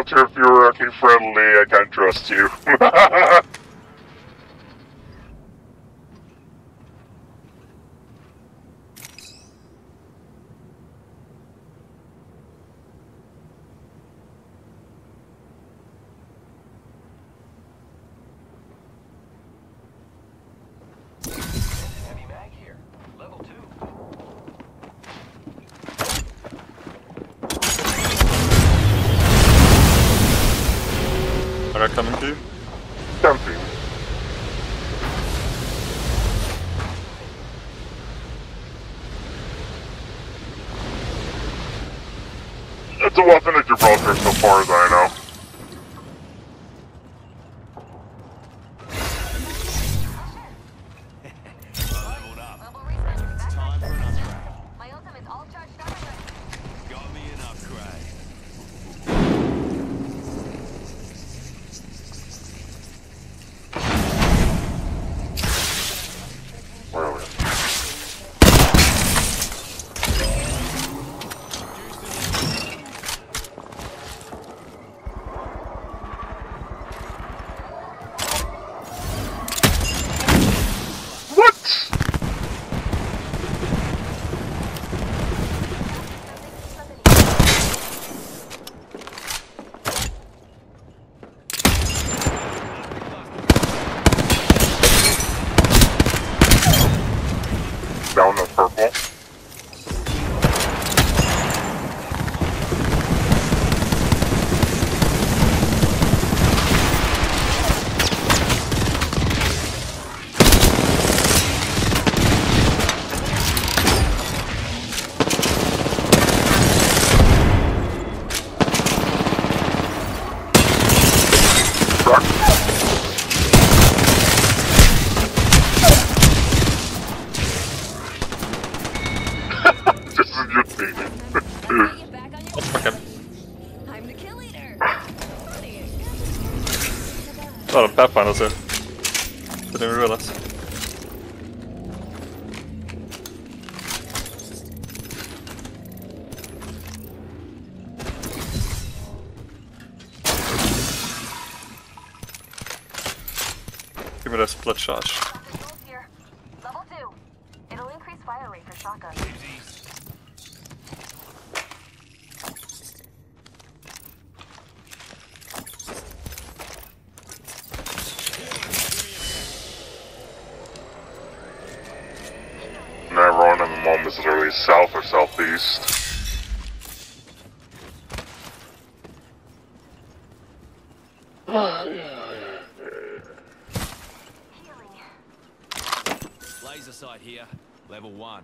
Walter, if you're acting friendly, I can't trust you. Heavy mag here. Level 2. Are they coming to you? Something. It's a weapon at Gibraltar so far as I know. Leveled up. It's time for an upgrade. My ultimate's all charged up and ready. Got me an upgrade. Where are we? What? Down the purple. Rock. This is your thing. Get back on your Okay. I'm the kill leader. Oh, the Pathfinder's here. Didn't even realize. Give me that split charge. Controls here. Level 2. It'll increase fire rate for shotguns. And everyone in the moment is literally south or southeast. Healing. Laser sight here. Level 1.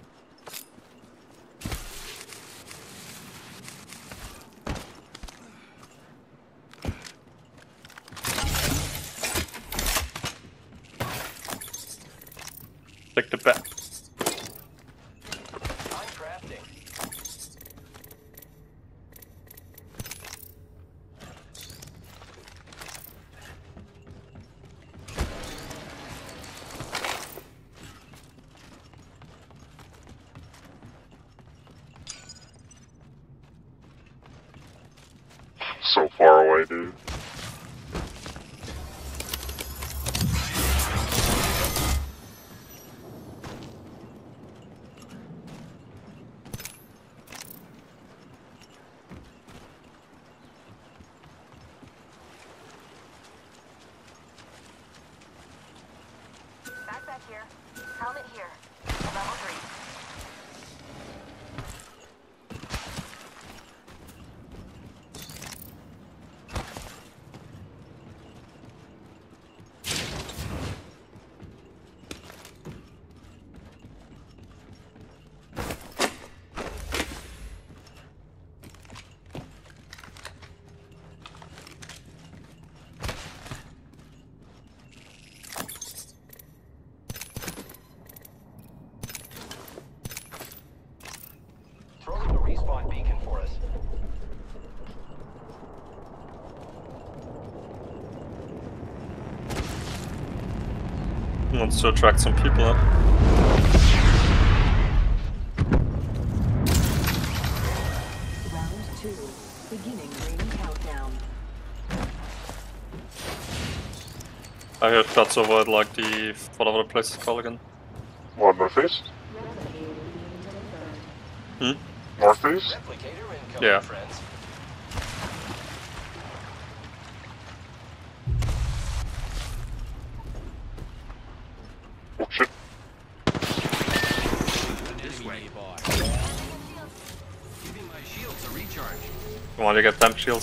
Take the back. I'm crafting. So far away, dude. Backpack here. Helmet here. Level 3. Throwing the respawn beacon for us. Wants to attract some people, huh? Round 2. Beginning ring countdown. I heard shots over like the whatever the place is called again. What, northeast? Hmm? Northeast? Replicator incoming, Yeah. friends. Oh shit. This way. Nearby. Giving my shields a recharge. Come on, you get temp shields.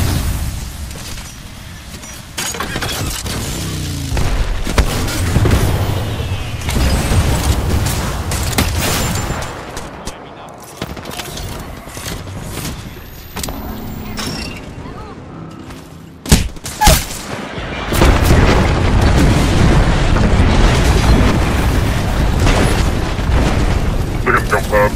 Look at him jump up.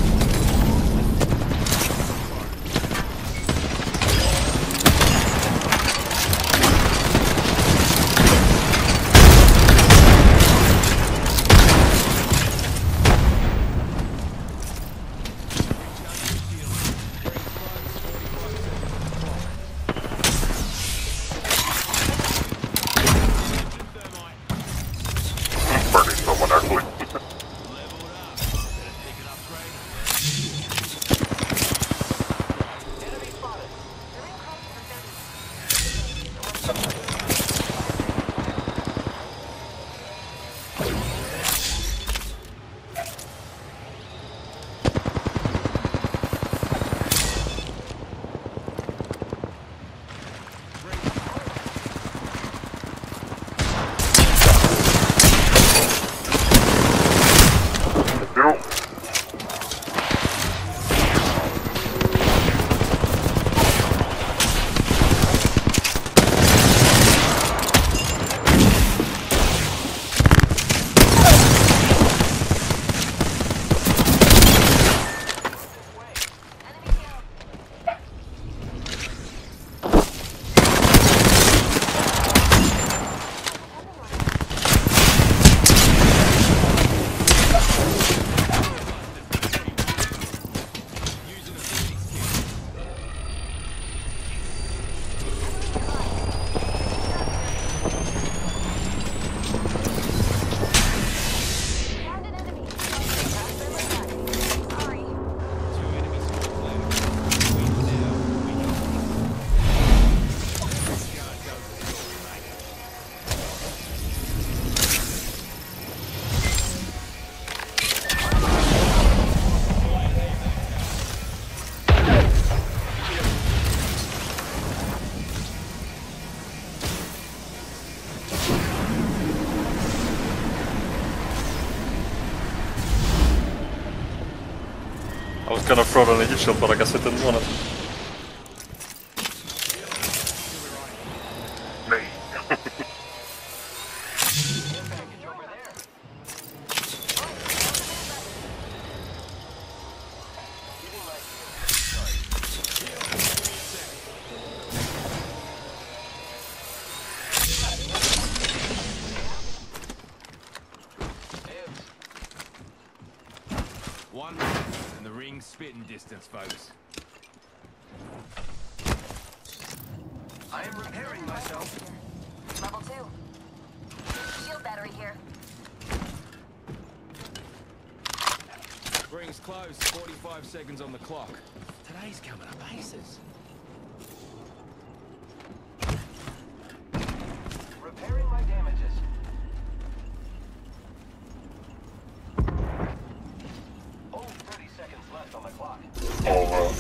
Burning someone actually. Yo. I was gonna throw the heat shield, but I guess I didn't want it. Nay. One and the ring's spitting distance, folks. I am repairing myself. Level 2. Shield battery here. Ring's closed. 45 seconds on the clock. Today's coming up aces. Repairing my damages. Oh, 30 seconds left on the clock. Oh,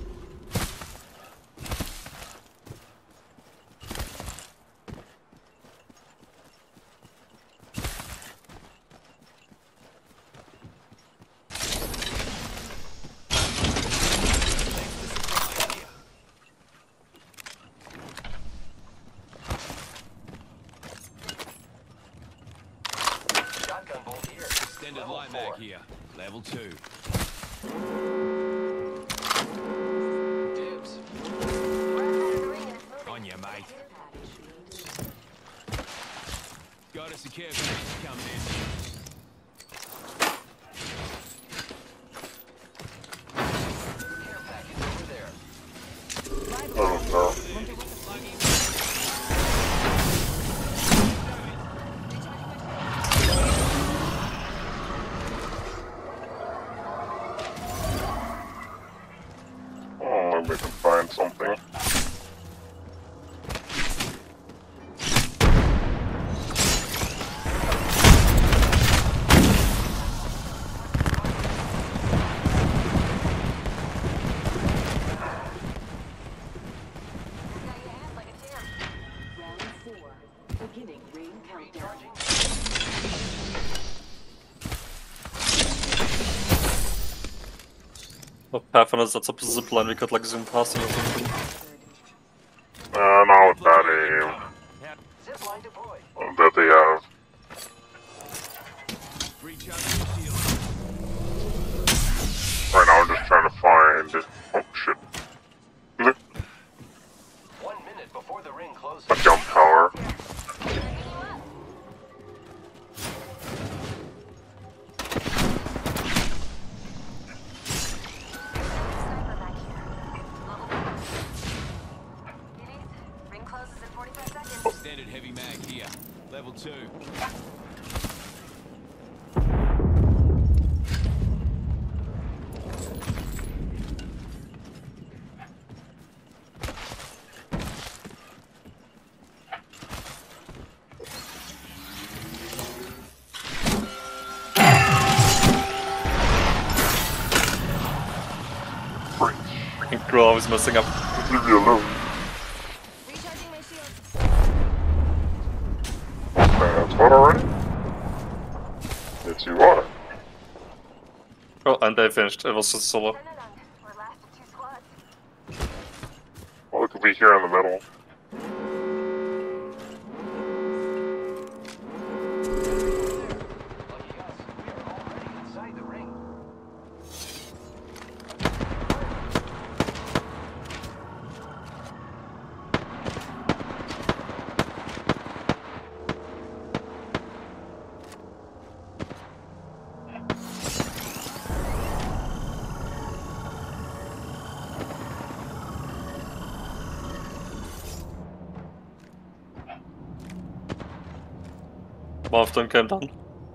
Shotgun bolt here. Extended light mag here. Level 2. Dibs. On you, mate. Got a secure package coming in. Care package over there. oh no. Oh, Pathfinders, that's up a zip line we could like zoom past him or something. Not with that aim Zipline deployed. that they have. Recharging the shield. Right now, I'm just trying to find. Oh shit! 1 minute before the ring closes. A jump tower. Sniper back here. Level 4. Kitties, ring closes in 45 seconds. Standard heavy mag here. Level 2. Freaking Grill always messing up. Leave me alone. Recharging my shield. That's what already? Yes, you are. Oh, and they finished. It was just solo. Turn it on. We're last of 2 squads. Well, it could be here in the middle. Lucky us, we are already inside the ring. One of them came down.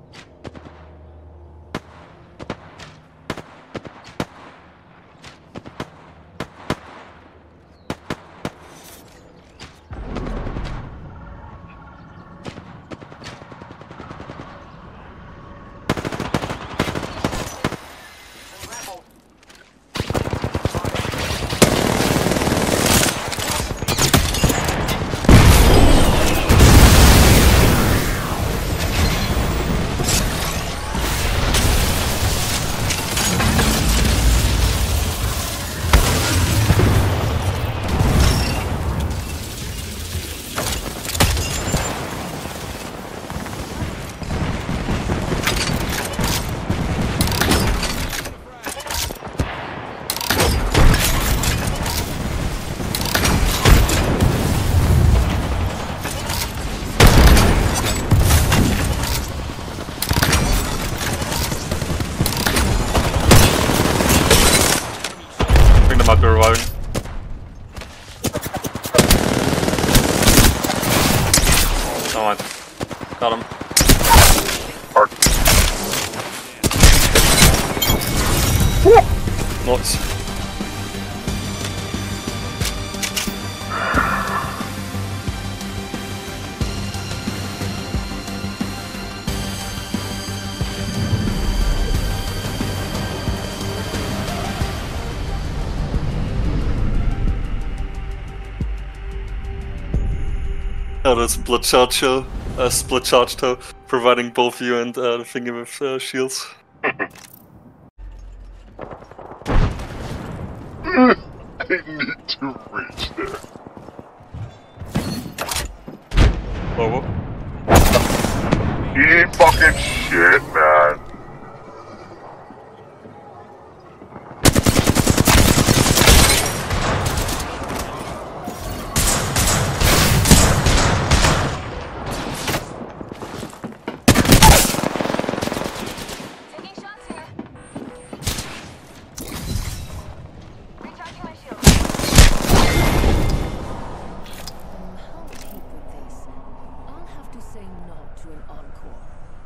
Grapple. I think they might be reviving. Oh my. Got him. Park. Nice. Yeah, that's split charge though, providing both you and the thingy with shields. I need to reach there. Oh, Eat fucking shit, man. Taking shots here. Recharging my shield. How cheap with this? I'll have to say no to an encore.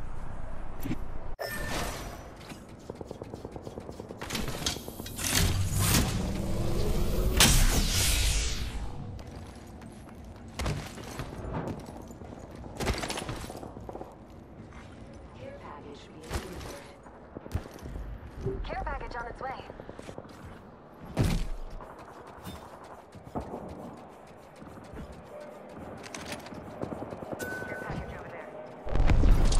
Care package being delivered. Care package on its way. Care package over there.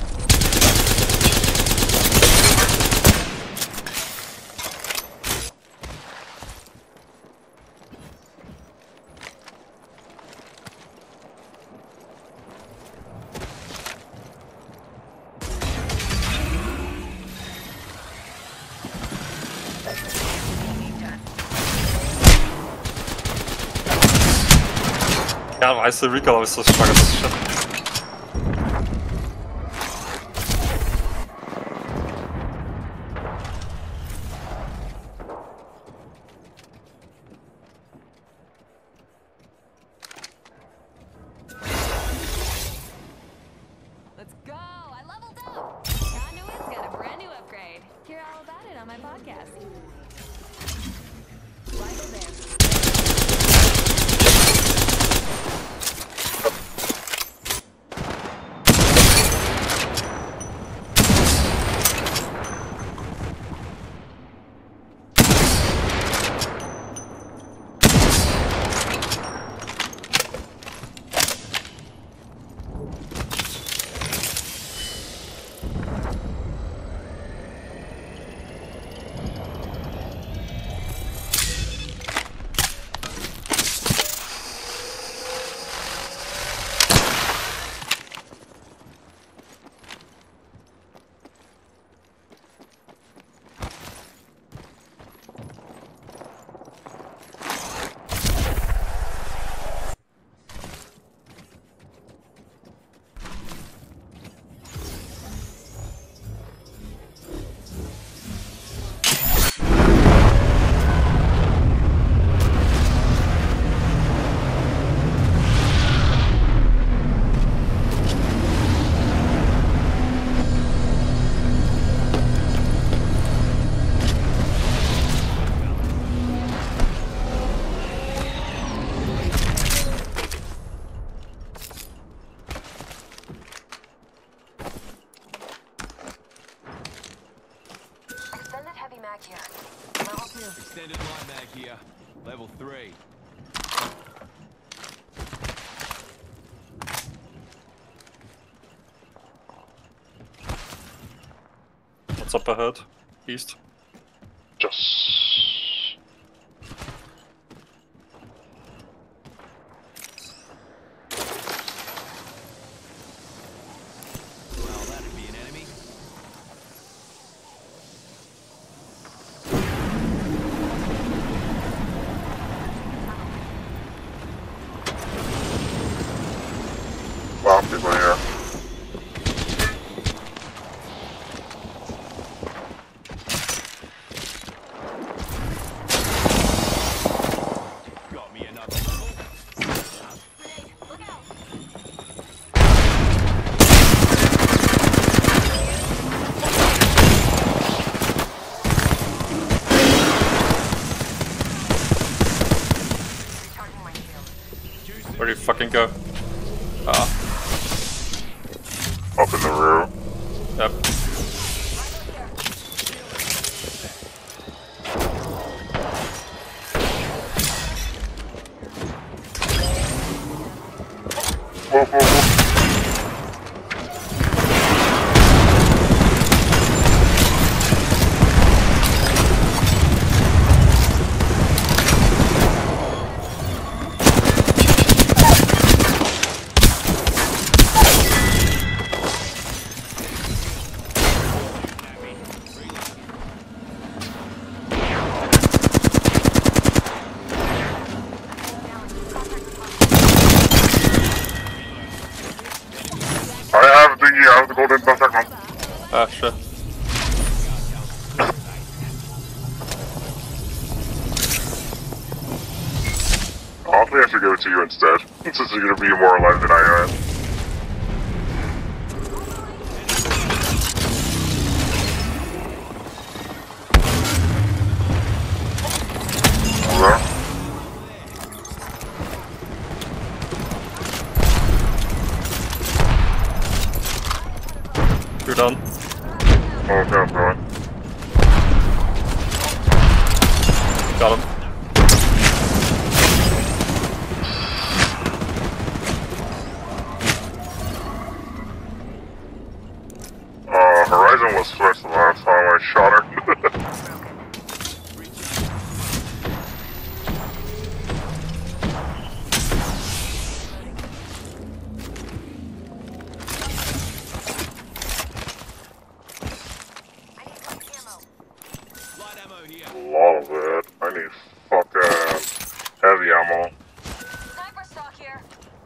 Ja, weißt du, Recoil ist so stark, das ist shit. Let's go! I leveled up! Conduit's got a brand new upgrade. Hear all about it on my podcast. Right over there. Extended heavy mag here. Level 2. Extended light mag here. Level 3. What's up ahead? East. Just. Well, that'd be an enemy. Wow, people here. Got me another level. Look out! Recharging my shield. Where do you fucking go? Ah, Up in the rear. yep. Whoa, whoa, whoa. I have thingy, I have the golden contact one. Ah, shit. Honestly, I should give it to you instead, since you're gonna be more alive than I am. Over there. You're done. Oh, okay, I'm going. Got him. Horizon was first the last time I shot her. I need light ammo. Light ammo here. A lot of it. I need fucking heavy ammo. Sniper stock here.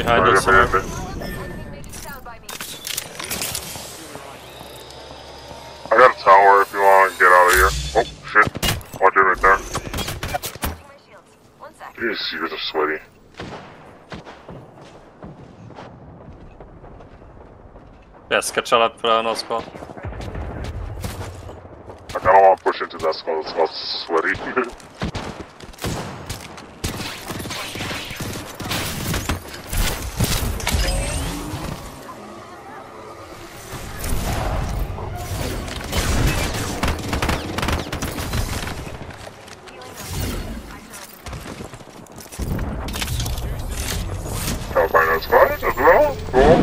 Behind Right us somewhere. behind me. Anything making sound by me. I got a tower if you want to get out of here. Oh, shit. Watch it right there. Charging my shields. 1 sec. Jeez, you guys are sweaty. Ja, sketchat på den også. I kind of want to push into that skull. It smells sweaty. I'll find that spot as well. Cool.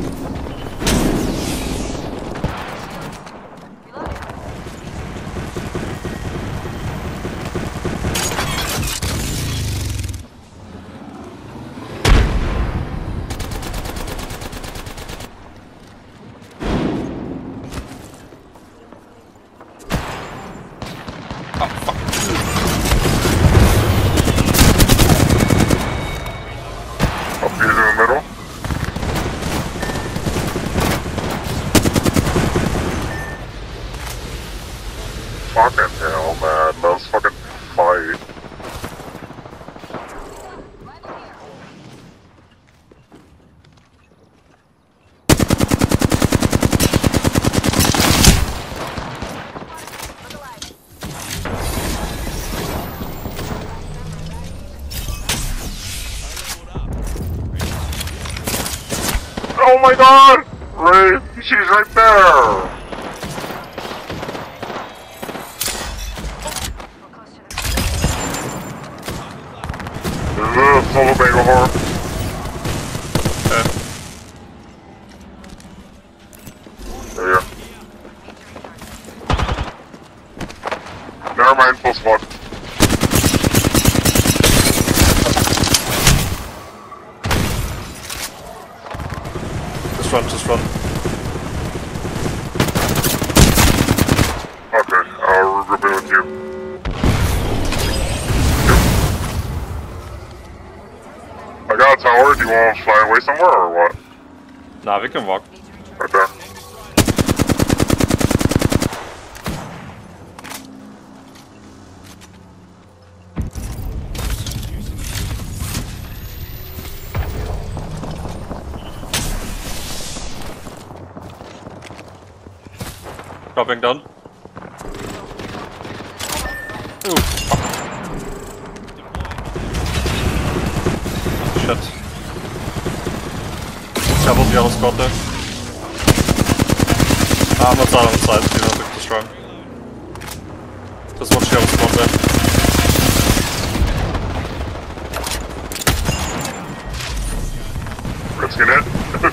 Up here in the middle. Fucking hell, man. Let's fucking fight. Oh my god! Ray, she's right there! There's a solo bagel horror. Okay. There. Never mind, full squad. Just run. Okay, I'll regroup in with you. I got a tower, do you want to fly away somewhere or what? Nah, we can walk. Right there. Dropping down. Ooh, fuck. Shit. Double the other squad there. I'm not on the side, you don't look too strong. Just watch the other squad there. Risking it.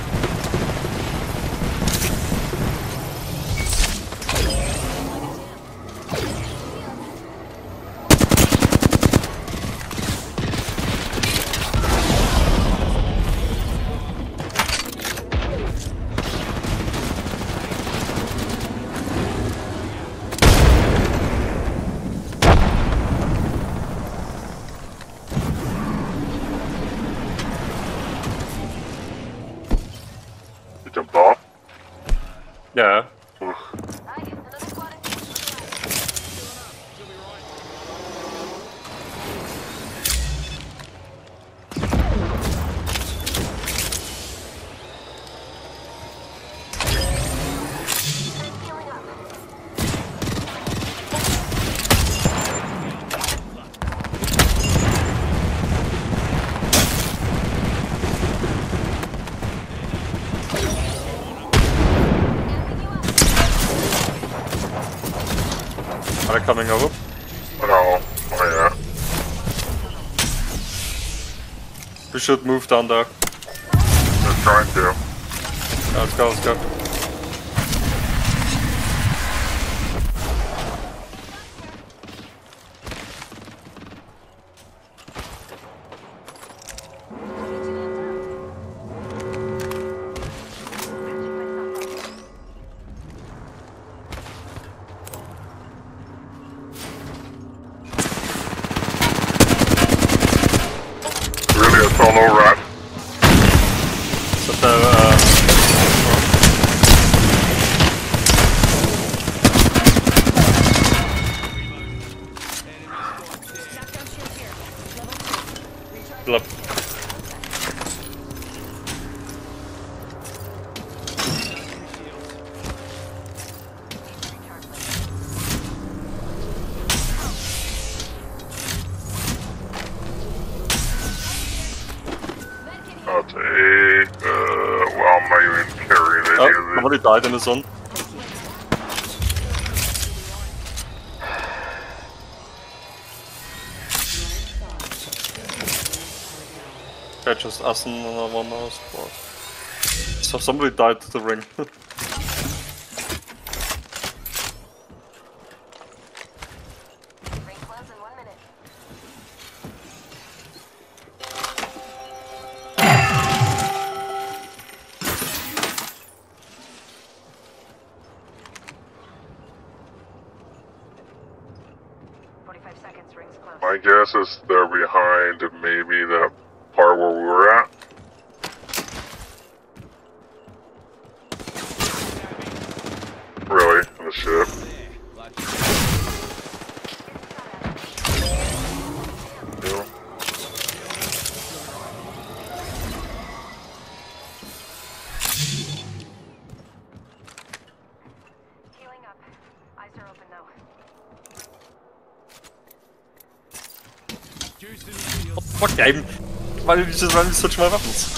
You jumped off? Yeah. Oof. Aye, another squad. Healing up. Are they coming over? No. Oh yeah. We should move down there. They're trying to. Let's go, let's go. Really a solo rat. Lap. I'll take, well, I'm not even carrying any Oh, of somebody died in the zone. Okay, just us and one more squad. So somebody died to the ring. Ring close in 1 minute. My guess is they're behind maybe that part where we were at. Really? On the ship? Yeah. Healing up. Eyes are open though. What game? Why did you just randomly switch my weapons?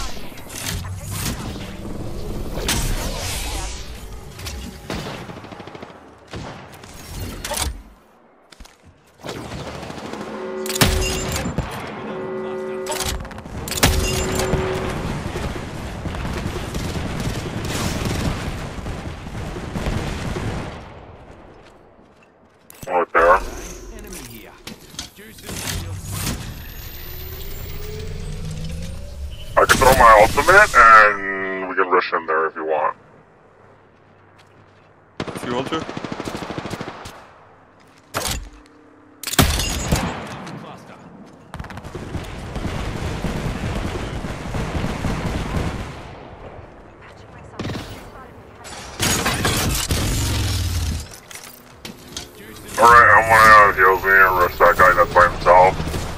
Right there. Enemy here. I can throw my ultimate and we can rush in there if you want. If you want to. Cluster. Alright, I'm gonna heal me and rush that guy that's by himself.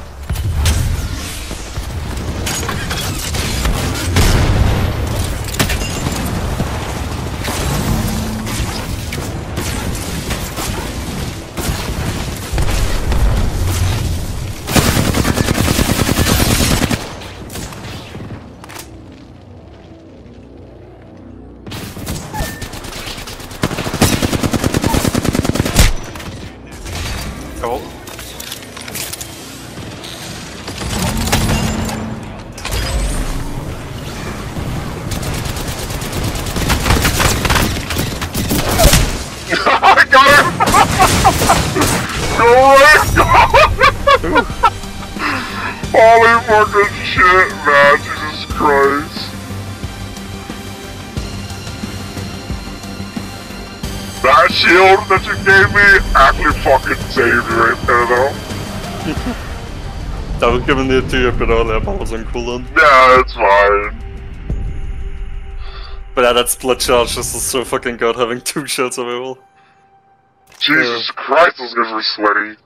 Cool. I got him! Go away! Holy fucking shit, man. Jesus Christ. That shield that you gave me actually fucking saved me right there, though. That was given it to you a bit earlier, but I was on cooldown. Yeah, it's fine. But yeah, that split charge is so fucking good having 2 shields available. Jesus Christ, those guys were sweaty.